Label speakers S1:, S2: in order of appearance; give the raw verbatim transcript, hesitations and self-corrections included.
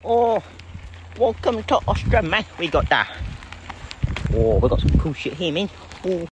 S1: Oh, welcome to Australia, man. We got that. Oh, we got some cool shit here, man. Oh.